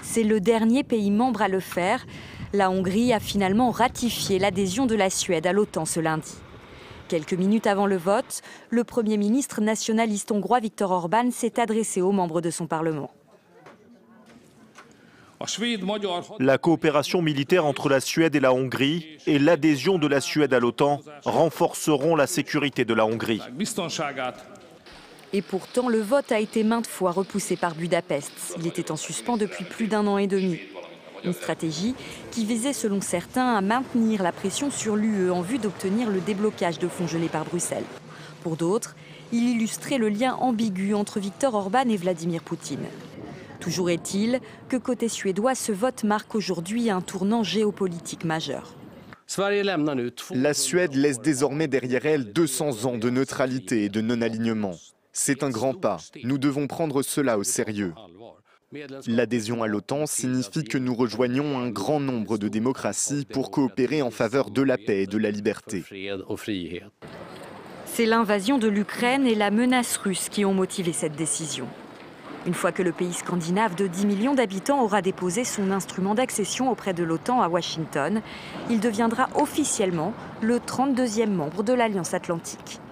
C'est le dernier pays membre à le faire. La Hongrie a finalement ratifié l'adhésion de la Suède à l'OTAN ce lundi. Quelques minutes avant le vote, le Premier ministre nationaliste hongrois Viktor Orbán s'est adressé aux membres de son Parlement. La coopération militaire entre la Suède et la Hongrie et l'adhésion de la Suède à l'OTAN renforceront la sécurité de la Hongrie. Et pourtant, le vote a été maintes fois repoussé par Budapest. Il était en suspens depuis plus d'un an et demi. Une stratégie qui visait, selon certains, à maintenir la pression sur l'UE en vue d'obtenir le déblocage de fonds gelés par Bruxelles. Pour d'autres, il illustrait le lien ambigu entre Viktor Orbán et Vladimir Poutine. Toujours est-il que côté suédois, ce vote marque aujourd'hui un tournant géopolitique majeur. La Suède laisse désormais derrière elle 200 ans de neutralité et de non-alignement. C'est un grand pas. Nous devons prendre cela au sérieux. L'adhésion à l'OTAN signifie que nous rejoignons un grand nombre de démocraties pour coopérer en faveur de la paix et de la liberté. C'est l'invasion de l'Ukraine et la menace russe qui ont motivé cette décision. Une fois que le pays scandinave de 10 millions d'habitants aura déposé son instrument d'accession auprès de l'OTAN à Washington, il deviendra officiellement le 32e membre de l'Alliance Atlantique.